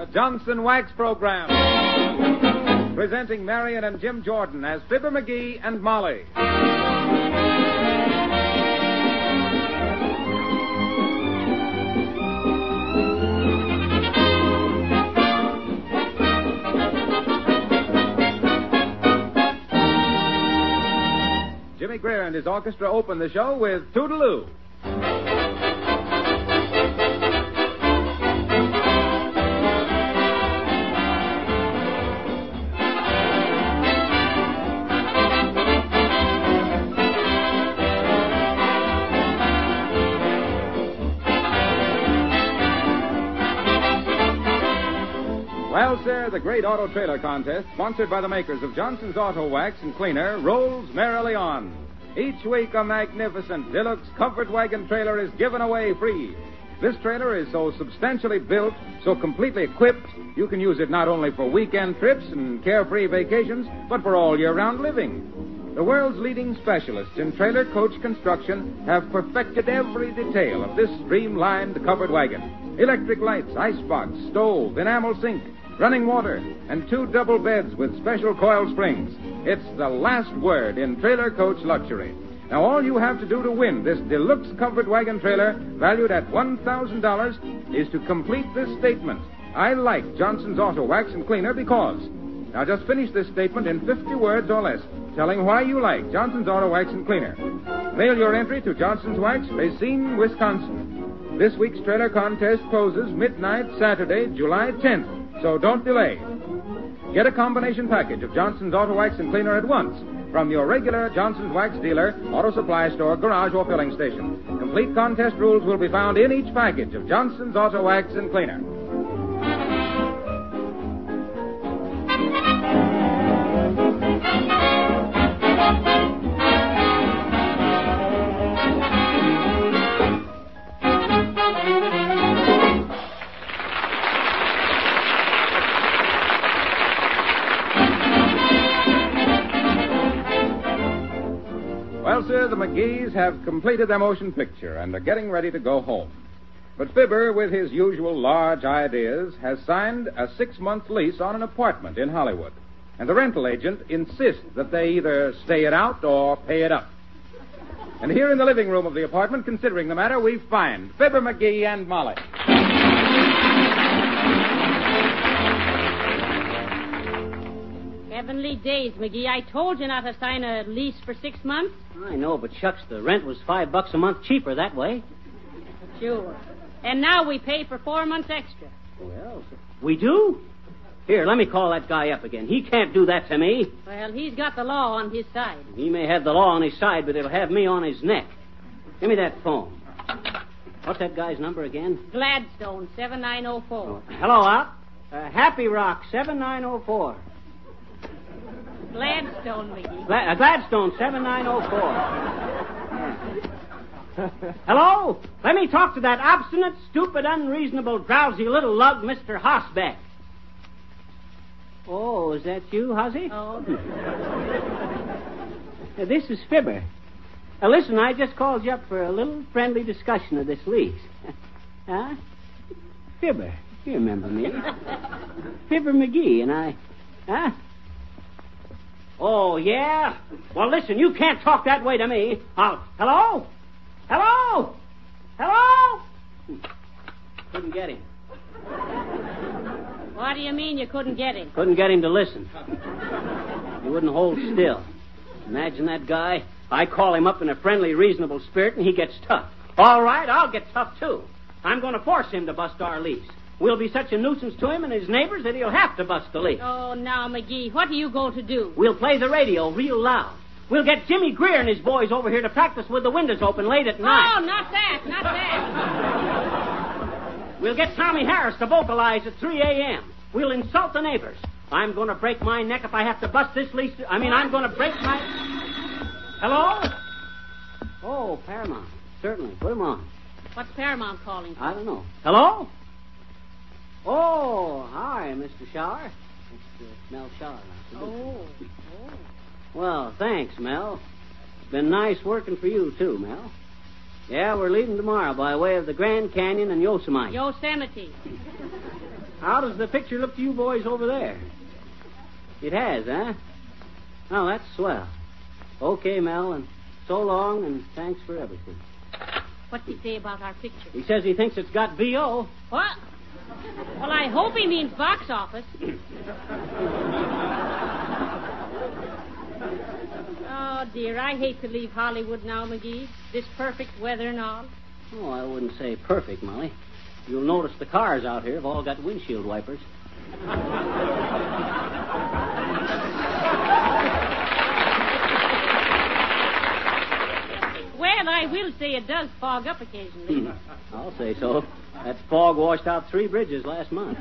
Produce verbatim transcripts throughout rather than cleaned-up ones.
Johnson Wax Program. Presenting Marion and Jim Jordan as Fibber McGee and Molly. Jimmy Greer and his orchestra open the show with Toodaloo. Well, sir, the great auto trailer contest, sponsored by the makers of Johnson's Auto Wax and Cleaner, rolls merrily on. Each week, a magnificent deluxe covered wagon trailer is given away free. This trailer is so substantially built, so completely equipped, you can use it not only for weekend trips and carefree vacations, but for all year-round living. The world's leading specialists in trailer coach construction have perfected every detail of this streamlined covered wagon. Electric lights, icebox, stove, enamel sink, running water, and two double beds with special coil springs. It's the last word in trailer coach luxury. Now, all you have to do to win this deluxe covered wagon trailer, valued at one thousand dollars, is to complete this statement. I like Johnson's Auto Wax and Cleaner because. Now, just finish this statement in fifty words or less, telling why you like Johnson's Auto Wax and Cleaner. Mail your entry to Johnson's Wax, Racine, Wisconsin. This week's trailer contest closes midnight Saturday, July tenth. So don't delay. Get a combination package of Johnson's Auto Wax and Cleaner at once from your regular Johnson's Wax dealer, auto supply store, garage, or filling station. Complete contest rules will be found in each package of Johnson's Auto Wax and Cleaner. Well, sir, the McGees have completed their motion picture and are getting ready to go home. But Fibber, with his usual large ideas, has signed a six-month lease on an apartment in Hollywood. And the rental agent insists that they either stay it out or pay it up. And here in the living room of the apartment, considering the matter, we find Fibber McGee and Molly. Heavenly days, McGee. I told you not to sign a lease for six months. I know, but shucks, the rent was five bucks a month cheaper that way. Sure. And now we pay for four months extra. Well, we do? Here, let me call that guy up again. He can't do that to me. Well, he's got the law on his side. He may have the law on his side, but it'll have me on his neck. Give me that phone. What's that guy's number again? Gladstone, seven nine oh four. Oh, hello, Op. Uh, Happy Rock, seven nine oh four. Gladstone, McGee. Gla- uh, Gladstone, seven nine oh four. Hello? Let me talk to that obstinate, stupid, unreasonable, drowsy little lug, Mister Hosbeck. Oh, is that you, Hossie? Oh. uh, this is Fibber. Uh, listen, I just called you up for a little friendly discussion of this lease. Huh? Fibber. You remember me. Fibber McGee, and I... Huh? Oh, yeah? Well, listen, you can't talk that way to me. I'll... Hello? Hello? Hello? Couldn't get him. What do you mean you couldn't get him? Couldn't get him to listen. He wouldn't hold still. Imagine that guy. I call him up in a friendly, reasonable spirit, and he gets tough. All right, I'll get tough, too. I'm going to force him to bust our lease. We'll be such a nuisance to him and his neighbors that he'll have to bust the lease. Oh, now, McGee, what are you going to do? We'll play the radio real loud. We'll get Jimmy Greer and his boys over here to practice with the windows open late at night. Oh, not that, not that. We'll get Tommy Harris to vocalize at three a.m. We'll insult the neighbors. I'm going to break my neck if I have to bust this lease. I mean, I'm going to break my... Hello? Oh, Paramount. Certainly. Put him on. What's Paramount calling for? I don't know. Hello? Oh, hi, Mister Shower. It's uh, Mel Shower. Oh, oh. Well, thanks, Mel. It's been nice working for you, too, Mel. Yeah, we're leaving tomorrow by way of the Grand Canyon and Yosemite. Yosemite. How does the picture look to you boys over there? It has, huh? Oh, that's swell. Okay, Mel, and so long, and thanks for everything. What's he say about our picture? He says he thinks it's got B O. What? Well, I hope he means box office. Oh, dear, I hate to leave Hollywood now, McGee. This perfect weather and all. Oh, I wouldn't say perfect, Molly. You'll notice the cars out here have all got windshield wipers. Well, I will say it does fog up occasionally. I'll say so. That fog washed out three bridges last month.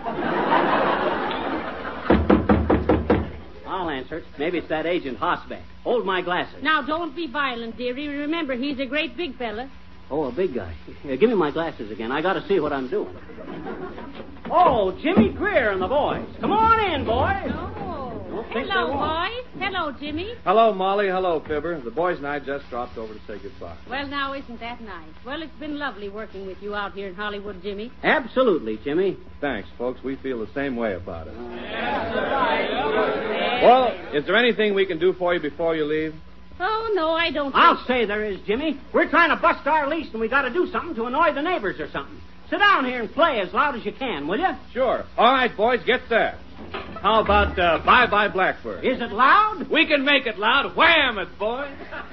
I'll answer it. Maybe it's that agent Hosbeck. Hold my glasses. Now, don't be violent, dearie. Remember, he's a great big fella. Oh, a big guy. Here, give me my glasses again. I got to see what I'm doing. Oh, Jimmy Greer and the boys. Come on in, boys. Oh. Don't think Hello, they won't. boys. Hello, Jimmy. Hello, Molly. Hello, Fibber. The boys and I just dropped over to say goodbye. Well, now, isn't that nice? Well, it's been lovely working with you out here in Hollywood, Jimmy. Absolutely, Jimmy. Thanks, folks. We feel the same way about it. Well, Well, is there anything we can do for you before you leave? oh, no, I don't I'll think... say there is, Jimmy. We're trying to bust our lease, and we got to do something to annoy the neighbors or something. Sit down here and play as loud as you can, will you? Sure. All right, boys, get set. How about uh, Bye Bye Blackbird? Is it loud? We can make it loud. Wham it, boys.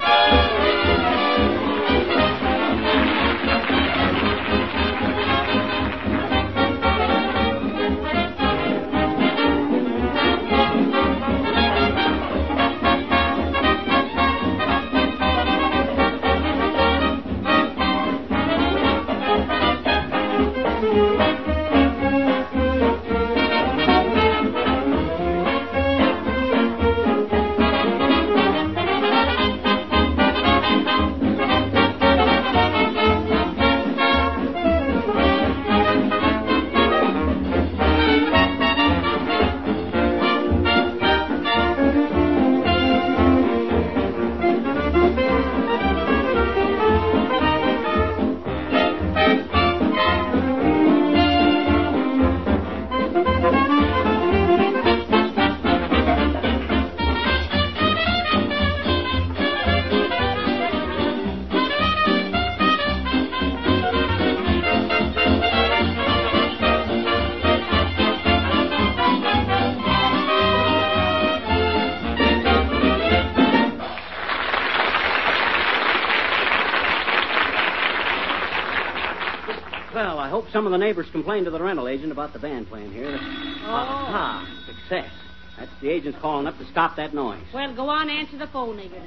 Well, I hope some of the neighbors complained to the rental agent about the band playing here. Oh. Aha, success. That's the agent's calling up to stop that noise. Well, go on, answer the phone, nigger.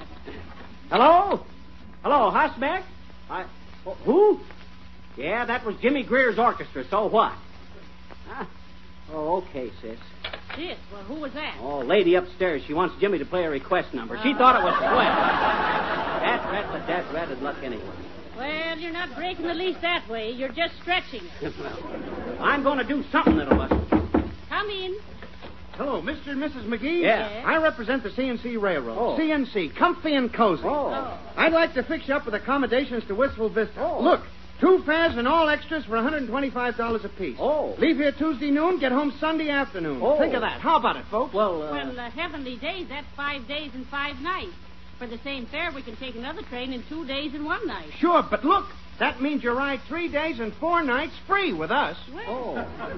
Hello? Hello, Hosbeck? I... Oh, who? Yeah, that was Jimmy Greer's orchestra, so what? Huh? Oh, okay, sis. Sis, well, who was that? Oh, lady upstairs. She wants Jimmy to play a request number. She thought it was swell. That rat, but that ratted luck anyway. Well, you're not breaking the lease that way. You're just stretching it. Well, I'm going to do something that'll bust it. Come in. Hello, Mister and Missus McGee. Yeah. I represent the C N C Railroad. Oh. C N C, comfy and cozy. Oh. I'd like to fix you up with accommodations to Wistful Vista. Oh. Look, two fares and all extras for one hundred twenty-five dollars apiece. Oh. Leave here Tuesday noon, get home Sunday afternoon. Oh. Think of that. How about it, folks? Well, uh... Well, uh, heavenly days, that's five days and five nights. For the same fare, we can take another train in two days and one night. Sure, but look, that means you ride three days and four nights free with us. Well, Oh.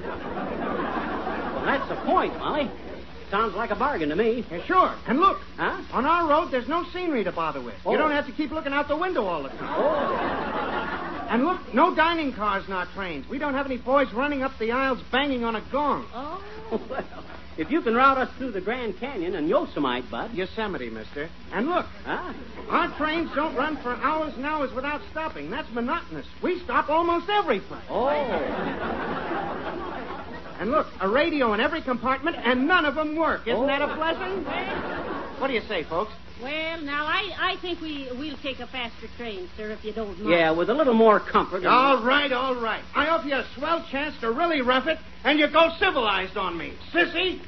Well, that's the point, Molly. Sounds like a bargain to me. Yeah, sure. And look, Huh? on our road, there's no scenery to bother with. Oh. You don't have to keep looking out the window all the time. Oh. And look, no dining cars in our trains. We don't have any boys running up the aisles banging on a gong. oh. Well, if you can route us through the Grand Canyon and Yosemite, Bud. Yosemite, mister. And look, Huh? our trains don't run for hours and hours without stopping. That's monotonous. We stop almost every place. Oh. And look, a radio in every compartment, and none of them work. Isn't Oh. that a blessing? What do you say, folks? Well, now, I, I think we, we'll take a faster train, sir, if you don't mind. Yeah, with a little more comfort. and- All right, all right. I offer you a swell chance to really rough it, and you go civilized on me. Sissy?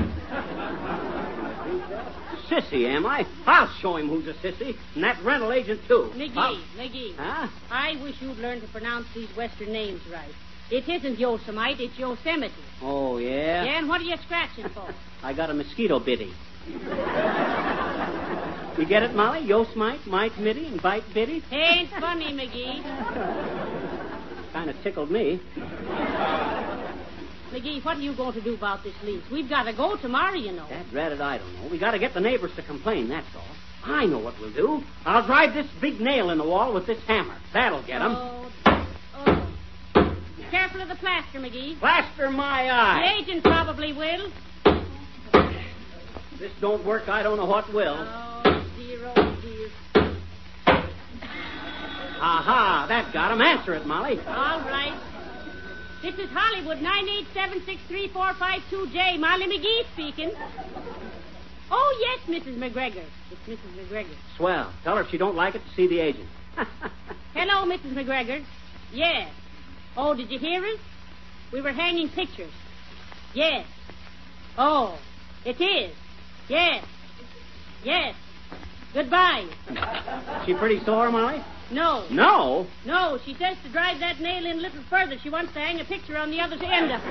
Sissy, am I? I'll show him who's a sissy. And that rental agent, too. McGee, I'll- McGee. Huh? I wish you'd learn to pronounce these Western names right. It isn't Yosemite, it's Yosemite. Oh, yeah? Yeah, and what are you scratching for? I got a mosquito bitty. You get it, Molly? Yosemite, mite mitty, and bite bitty? Ain't funny, McGee. Kind of tickled me. McGee, what are you going to do about this lease? We've got to go tomorrow, you know. Dad dreaded, I don't know. We got to get the neighbors to complain, that's all. I know what we'll do. I'll drive this big nail in the wall with this hammer. That'll get them. Oh, oh. Careful of the plaster, McGee. Plaster my The eye. agent probably will. This don't work, I don't know what will. Oh, dear, oh, dear. Aha, that got him. Answer it, Molly. All right. This is Hollywood, nine eight seven six three four five two J. Molly McGee speaking. Oh, yes, Missus McGregor. It's Missus McGregor. Swell. Tell her if she don't like it to see the agent. Hello, Missus McGregor. Yes. Oh, did you hear us? We were hanging pictures. Yes. Oh, it is. Yes. Yes. Goodbye. She pretty sore, Molly? No. No? No, she says to drive that nail in a little further. She wants to hang a picture on the other end of it.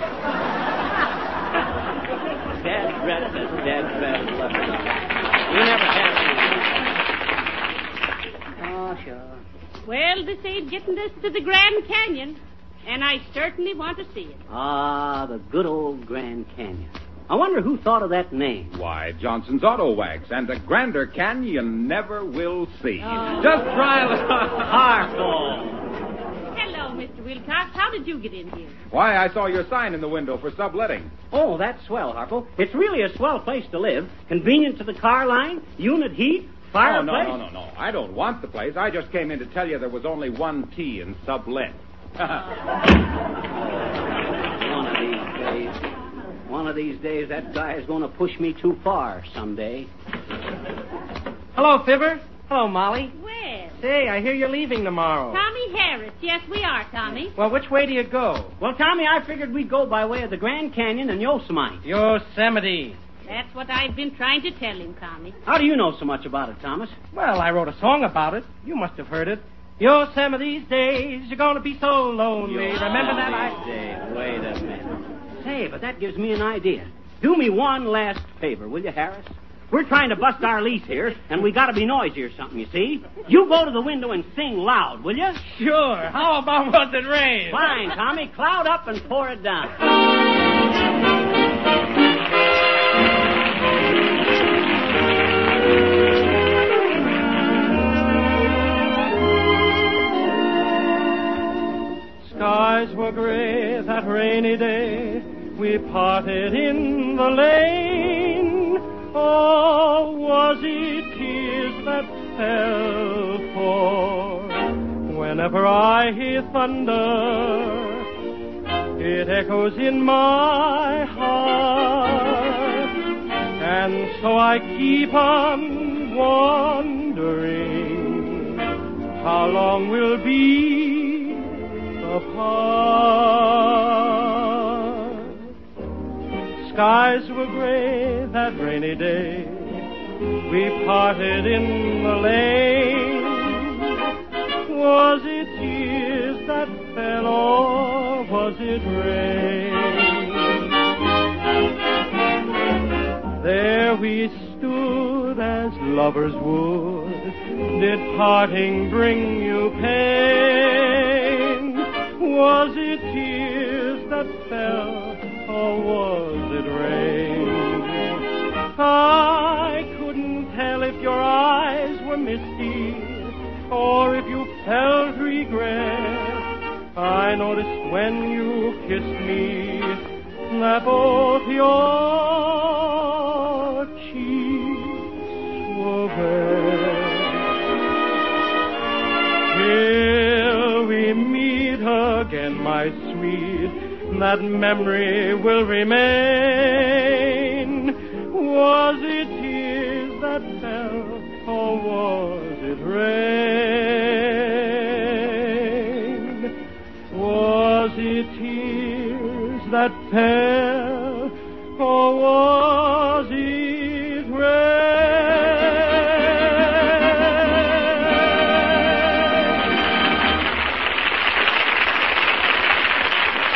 Dad dreaded this. Dad dreaded it. You never had any. Oh, sure. Well, this ain't getting us to the Grand Canyon, and I certainly want to see it. Ah, the good old Grand Canyon. I wonder who thought of that name. Why, Johnson's Auto Wax, and a grander canyon you never will see. Oh. Just try a little. Harful. Hello, Mister Wilcox. How did you get in here? Why, I saw your sign in the window for subletting. Oh, that's swell, Harpo. It's really a swell place to live. Convenient to the car line, unit heat, Oh, fireplace. no, no, no, no. I don't want the place. I just came in to tell you there was only one T in sublet. One of these days. One of these days, that guy is going to push me too far someday. Hello, Fibber. Hello, Molly. Well, Say, I hear you're leaving tomorrow. Tommy Harris. Yes, we are, Tommy. Well, which way do you go? Well, Tommy, I figured we'd go by way of the Grand Canyon and Yosemite. Yosemite. That's what I've been trying to tell him, Tommy. How do you know so much about it, Thomas? Well, I wrote a song about it. You must have heard it. Yosemite's days, you're going to be so lonely. Remember that? I... Dave, wait a minute. Say, but that gives me an idea. Do me one last favor, will you, Harris? We're trying to bust our lease here, and we got to be noisy or something, you see? You go to the window and sing loud, will you? Sure. How about Was It Rain? Fine, Tommy. Cloud up and pour it down. Skies were gray that rainy day. We parted in the lane. Oh, was it tears that fell? For whenever I hear thunder, it echoes in my heart. And so I keep on wondering how long we'll be apart. Skies were gray that rainy day. We parted in the lane. Was it tears that fell or was it rain? There we stood as lovers would. Did parting bring you pain? Was it tears that fell or was it rain? I couldn't tell if your eyes were misty or if you felt regret. I noticed when you kissed me that both your cheeks were red. Till we meet again, my sweet, that memory will remain. Was it tears that fell or was it rain? Was it tears that fell or was it rain?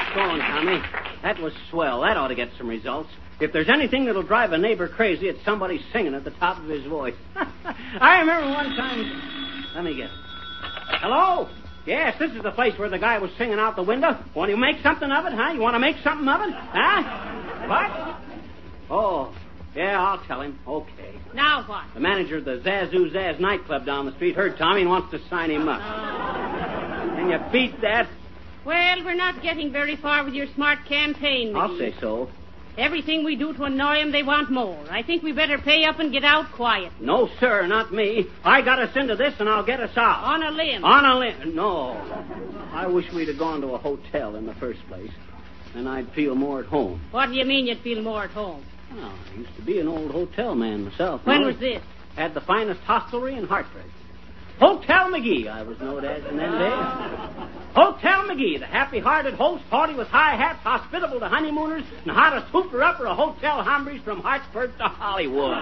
going, Tommy. That was swell. That ought to get some results. If there's anything that'll drive a neighbor crazy, it's somebody singing at the top of his voice. I remember one time... Let me guess. Hello? Yes, this is the place where the guy was singing out the window. Want to make something of it, huh? You want to make something of it? Huh? What? Oh, yeah, I'll tell him. Okay. Now what? The manager of the Zazoo Zaz nightclub down the street heard Tommy and wants to sign him up. Oh. Can you beat that? Well, we're not getting very far with your smart campaign, McGee. I'll say so. Everything we do to annoy them, they want more. I think we better pay up and get out quiet. No, sir, not me. I got us into this, and I'll get us out. On a limb. On a limb. No. I wish we'd have gone to a hotel in the first place. Then I'd feel more at home. What do you mean you'd feel more at home? Well, I used to be an old hotel man myself. When you know? was this? Had the finest hostelry in Hartford. Hotel McGee, I was known as in them days. Hotel McGee, the happy-hearted host, haughty with high hats, hospitable to honeymooners, and hottest hooper-upper of hotel hombres from Hartford to Hollywood.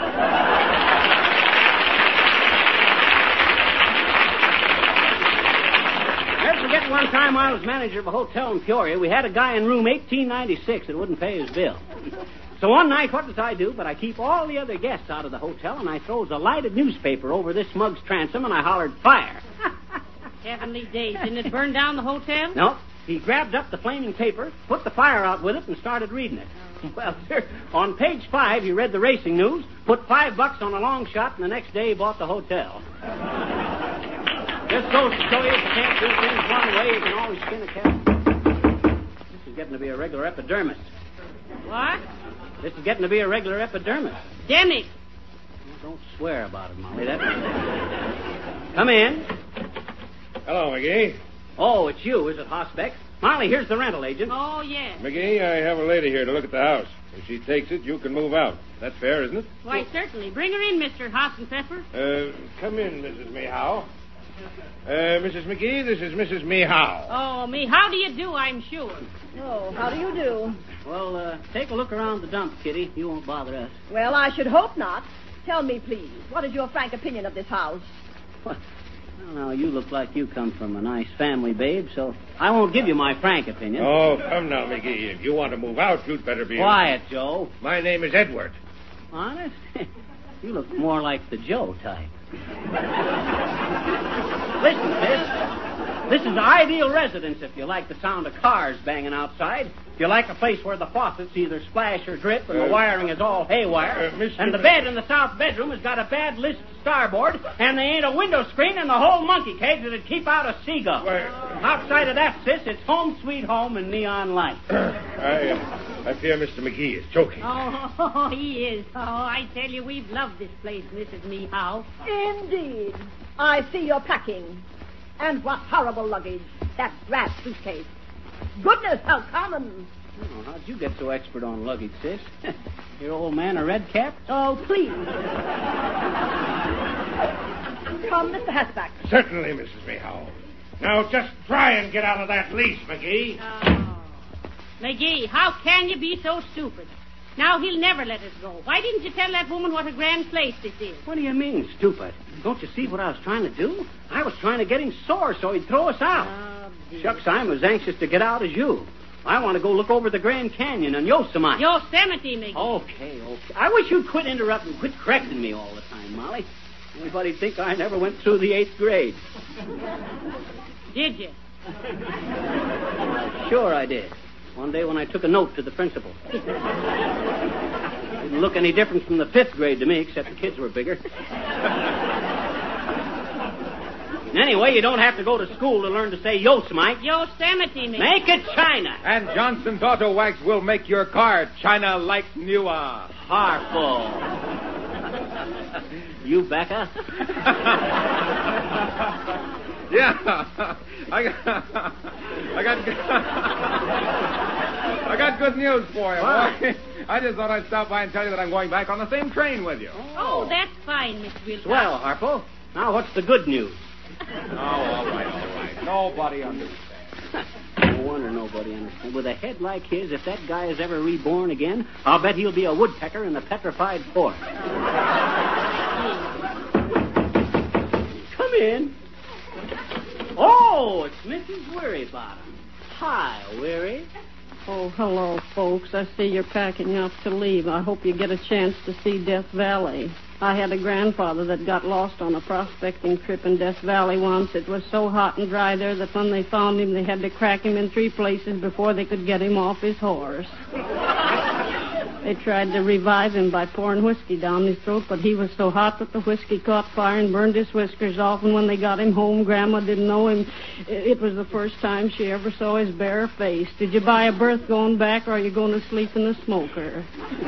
Never forget one time I was manager of a hotel in Peoria. We had a guy in room eighteen ninety-six that wouldn't pay his bill. So one night, what does I do? But I keep all the other guests out of the hotel, and I throws a lighted newspaper over this mug's transom, and I hollered, fire. Heavenly days. Didn't it burn down the hotel? No. He grabbed up the flaming paper, put the fire out with it, and started reading it. Well, sir, on page five, he read the racing news, put five bucks on a long shot, and the next day he bought the hotel. Just goes to show you if you can't do things one way, you can always skin a cat. This is getting to be a regular epidermis. What? This is getting to be a regular epidermis. Demi. Don't swear about it, Molly. That Come in. Hello, McGee. Oh, it's you, is it, Hosbeck? Molly, here's the rental agent. Oh, yes. McGee, I have a lady here to look at the house. If she takes it, you can move out. That's fair, isn't it? Why, certainly. Bring her in, Mister Hassenpfeffer. Uh, come in, Missus Mehow. Uh, Missus McGee, this is Missus Mehow. Oh, me, how do you do, I'm sure. Oh, how do you do? Well, uh, take a look around the dump, Kitty. You won't bother us. Well, I should hope not. Tell me, please, what is your frank opinion of this house? What? Well, now, you look like you come from a nice family, babe, so I won't give you my frank opinion. Oh, come now, McGee. If you want to move out, you'd better be... Quiet, Joe. My name is Edward. Honest? You look more like the Joe type. Listen, sis. This is the ideal residence if you like the sound of cars banging outside. If you like a place where the faucets either splash or drip and Uh, the wiring is all haywire. uh, Mister And the bed in the south bedroom has got a bad list starboard, and there ain't a window screen in the whole monkey cage that'd keep out a seagull. Why- Outside of that, sis, it's home sweet home and neon light. I, uh, I fear Mister McGee is joking. Oh, he is. Oh, I tell you, we've loved this place, Missus Mehow. Indeed. I see you're packing. And what horrible luggage. That brass suitcase. Goodness, how common. Oh, how'd you get so expert on luggage, sis? Your old man a red cap? Oh, please. Come, Mister Hasback. Certainly, Missus Mehow. Now, just try and get out of that lease, McGee. Oh. McGee, how can you be so stupid? Now he'll never let us go. Why didn't you tell that woman what a grand place this is? What do you mean, stupid? Don't you see what I was trying to do? I was trying to get him sore so he'd throw us out. Oh, dear. Shucks, I'm as anxious to get out as you. I want to go look over the Grand Canyon and Yosemite. Yosemite, McGee. Okay, okay. I wish you'd quit interrupting, quit correcting me all the time, Molly. Anybody'd think I never went through the eighth grade. Did you? Sure I did. One day when I took a note to the principal. Didn't look any different from the fifth grade to me, except the kids were bigger. Anyway, you don't have to go to school to learn to say Yosemite. Yosemite, McGee. Make it China. And Johnson's Auto Wax will make your car China like newer. Harful. You, Becca? Yeah. I got, I got, good- I got good news for you, boy. I just thought I'd stop by and tell you that I'm going back on the same train with you. Oh, that's fine, Miss Wilcox. Swell, Harpo. Now, what's the good news? Oh, all right, all right. Nobody understands. No wonder nobody understands. With a head like his, if that guy is ever reborn again, I'll bet he'll be a woodpecker in the petrified forest. Come in. Oh, it's Missus Wearybottom. Hi, Weary. Oh, hello, folks. I see you're packing up to leave. I hope you get a chance to see Death Valley. I had a grandfather that got lost on a prospecting trip in Death Valley once. It was so hot and dry there that when they found him, they had to crack him in three places before they could get him off his horse. They tried to revive him by pouring whiskey down his throat, but he was so hot that the whiskey caught fire and burned his whiskers off, and when they got him home, Grandma didn't know him. It was the first time she ever saw his bare face. Did you buy a berth going back, or are you going to sleep in the smoker?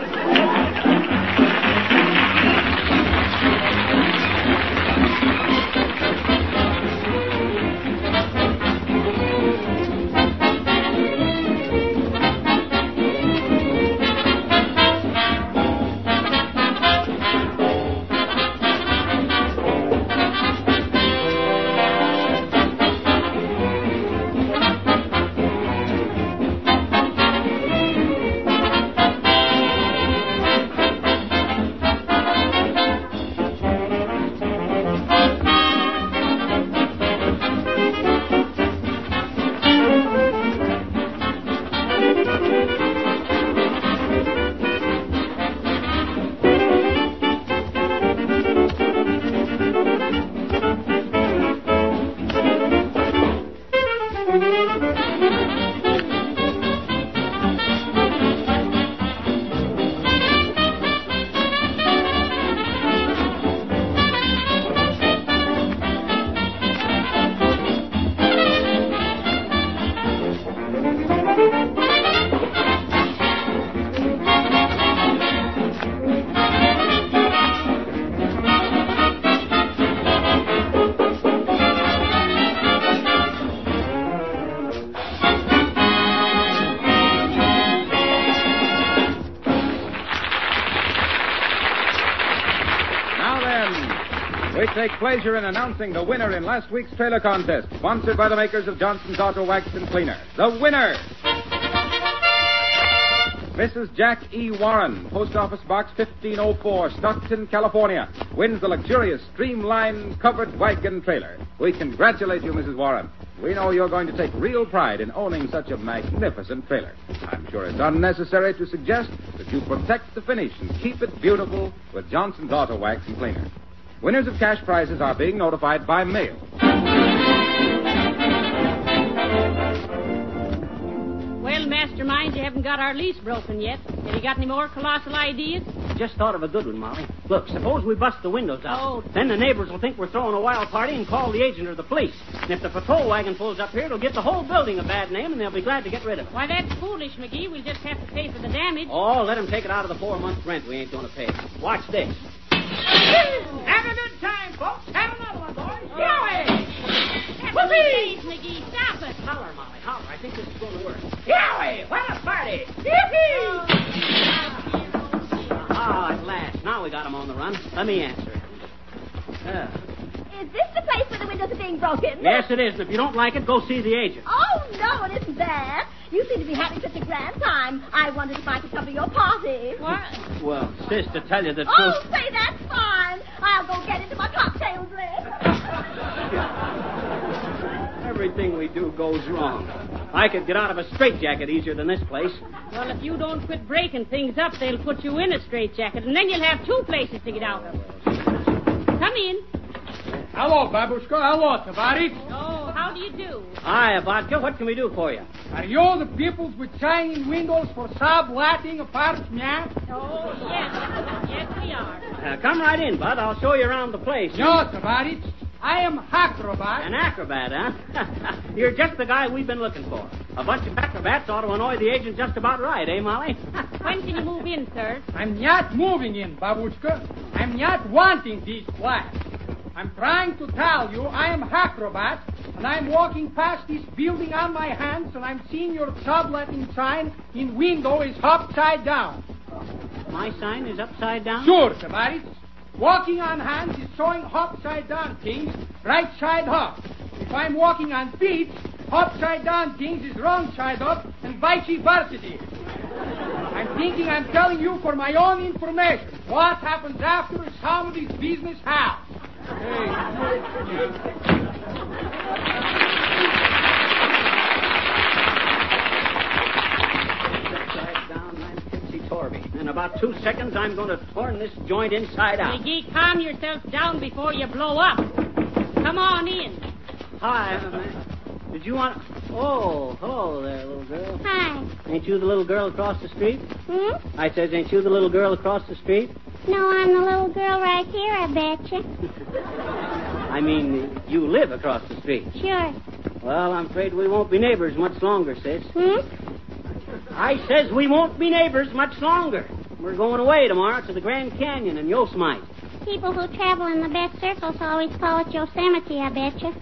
We take pleasure in announcing the winner in last week's trailer contest, sponsored by the makers of Johnson's Auto Wax and Cleaner. The winner, Missus Jack E. Warren, Post Office Box fifteen oh four, Stockton, California, wins the luxurious Streamline covered wagon trailer. We congratulate you, Missus Warren. We know you're going to take real pride in owning such a magnificent trailer. I'm sure it's unnecessary to suggest that you protect the finish and keep it beautiful with Johnson's Auto Wax and Cleaner. Winners of cash prizes are being notified by mail. Well, Mastermind, you haven't got our lease broken yet. Have you got any more colossal ideas? Just thought of a good one, Molly. Look, suppose we bust the windows out. Oh. Then the neighbors will think we're throwing a wild party and call the agent or the police. And if the patrol wagon pulls up here, it'll get the whole building a bad name, and they'll be glad to get rid of it. Why, that's foolish, McGee. We'll just have to pay for the damage. Oh, let them take it out of the four-month rent we ain't going to pay. Watch this. Have a good time, folks. Have another one, boys. Get away! Please, McGee, stop it. Holler, Molly, holler. I think this is going to work. Get away! What a party! Ah, at last. Now we got him on the run. Let me answer it. Uh, Is this the place where the windows are being broken? yes, it is. And if you don't like it, go see the agent. Oh, no, it isn't that. You seem to be having such a grand time. I wondered if I could come to your party. What? Well, sis, to tell you the Oh, truth... say, that's fine. I'll go get into my cocktails list. Everything we do goes wrong. I could get out of a straitjacket easier than this place. Well, if you don't quit breaking things up, they'll put you in a straitjacket, and then you'll have two places to get out of. Come in. Hello, Babushka. Hello, Tavarit. Oh, how do you do? Hi, Vodka. What can we do for you? Are you the peoples with shining windows for subletting apartments? Oh, yes. Yes, we are. Uh, come right in, Bud. I'll show you around the place. No, Tavarit. I am acrobat. An acrobat, huh? You're just the guy we've been looking for. A bunch of acrobats ought to annoy the agent just about right, eh, Molly? When can you move in, sir? I'm not moving in, Babushka. I'm not wanting this flat. I'm trying to tell you I am acrobat, and I'm walking past this building on my hands, and I'm seeing your subletting sign in window is upside down. My sign is upside down? Sure, Tavarit. Walking on hands is showing upside down things, right side up. If I'm walking on feet, upside down things is wrong side up, and vice versa. I'm thinking I'm telling you for my own information. What happens after is somebody's business house. Hey. two seconds, I'm going to turn this joint inside out. McGee, calm yourself down before you blow up. Come on in. Hi, uh, did you want... Oh, hello there, little girl. Hi. Ain't you the little girl across the street? Hmm? I says, ain't you the little girl across the street? No, I'm the little girl right here, I betcha. I mean, you live across the street. Sure. Well, I'm afraid we won't be neighbors much longer, sis. Hmm? I says we won't be neighbors much longer. We're going away tomorrow to the Grand Canyon in Yosemite. People who travel in the best circles always call it Yosemite, I betcha.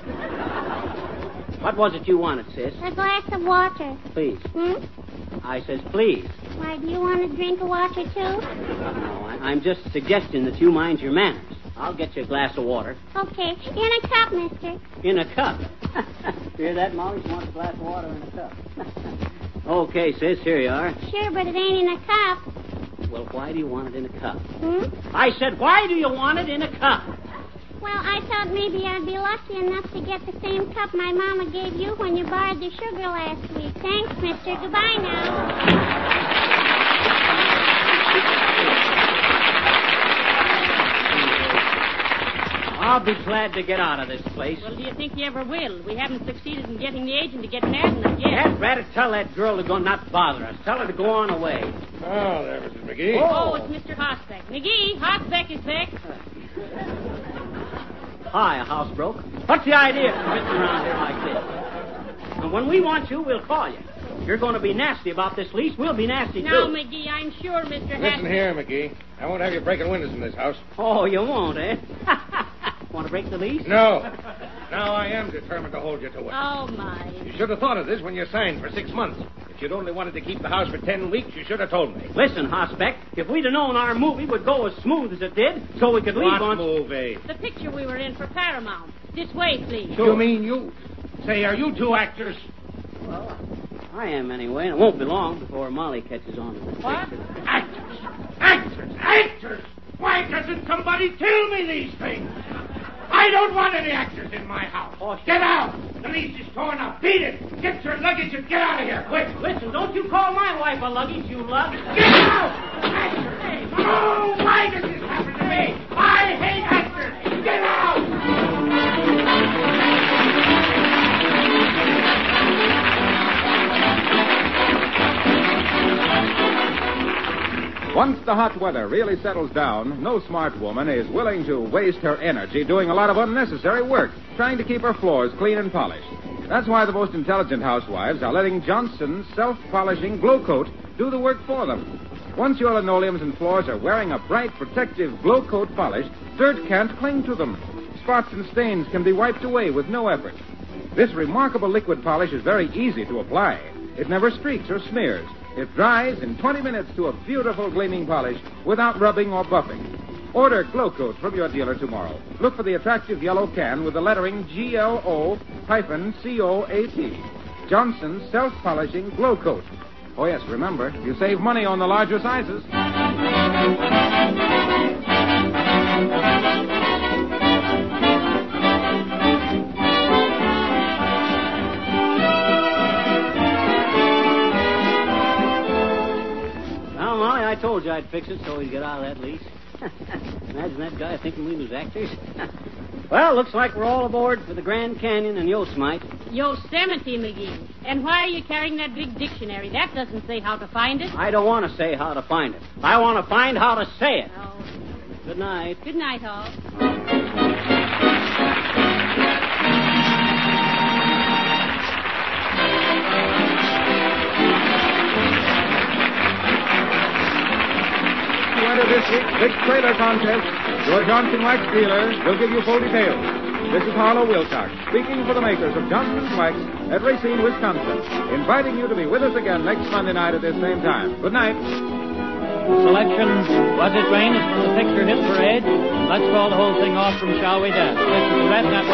What was it you wanted, sis? A glass of water. Please. Hmm? I says, please. Why, do you want a drink of water, too? No, I, I'm just suggesting that you mind your manners. I'll get you a glass of water. Okay. In a cup, mister. In a cup? Hear that, Molly? She wants a glass of water in a cup. Okay, sis, here you are. Sure, but it ain't in a cup. Well, why do you want it in a cup? Hmm? I said, why do you want it in a cup? Well, I thought maybe I'd be lucky enough to get the same cup my mama gave you when you borrowed the sugar last week. Thanks, mister. Goodbye now. I'll be glad to get out of this place. Well, do you think you ever will? We haven't succeeded in getting the agent to get mad enough yet. That rat, tell that girl to go not bother us. Tell her to go on away. Oh, there, Missus McGee. Oh, it's Mister Hosbeck. McGee, Hosbeck is back. Hi, housebroke. What's the idea of sitting around here like this? And when we want you, we'll call you. If you're going to be nasty about this lease, we'll be nasty, Now, too. McGee, I'm sure Mister Listen here, McGee. I won't have you breaking windows in this house. Oh, you won't, eh? Want to break the lease? No. Now I am determined to hold you to it. Oh, my. You should have thought of this when you signed for six months. If you'd only wanted to keep the house for ten weeks, you should have told me. Listen, Hosbeck, if we'd have known our movie would go as smooth as it did, so we could leave What on... movie? The picture we were in for Paramount. This way, please. You mean you... Say, are you two actors? Well, I am anyway, and it won't be long before Molly catches on to this What? picture. Actors! Actors! Actors! Why doesn't somebody tell me these things? I don't want any actors in my house. Oh, get out! The lease is torn up. Beat it! Get your luggage and get out of here, quick! Listen, don't you call my wife a luggage, you lug. Get out! Actors! Hey. Oh, why does this happen to me? I hate actors! Get out! Once the hot weather really settles down, no smart woman is willing to waste her energy doing a lot of unnecessary work, trying to keep her floors clean and polished. That's why the most intelligent housewives are letting Johnson's self-polishing Glow Coat do the work for them. Once your linoleums and floors are wearing a bright, protective Glow Coat polish, dirt can't cling to them. Spots and stains can be wiped away with no effort. This remarkable liquid polish is very easy to apply. It never streaks or smears. It dries in twenty minutes to a beautiful gleaming polish without rubbing or buffing. Order Glow Coat from your dealer tomorrow. Look for the attractive yellow can with the lettering G L O hyphen C O A T. Johnson's self-polishing Glow Coat. Oh, yes, remember, you save money on the larger sizes. I told you I'd fix it so he'd get out of that lease. Imagine that guy thinking we was actors. Well, looks like we're all aboard for the Grand Canyon and Yosemite. Yosemite, McGee. And why are you carrying that big dictionary? That doesn't say how to find it. I don't want to say how to find it. I want to find how to say it. Oh. Good night. Good night, all. Enter this week's big trailer contest, your Johnson Wax dealer will give you full details. This is Harlow Wilcox, speaking for the makers of Johnson's Wax at Racine, Wisconsin, inviting you to be with us again next Monday night at this same time. Good night. Selection, Was It Rain, is from the picture Hit Parade. Let's call the whole thing off from Shall We Dance. This is the Red Net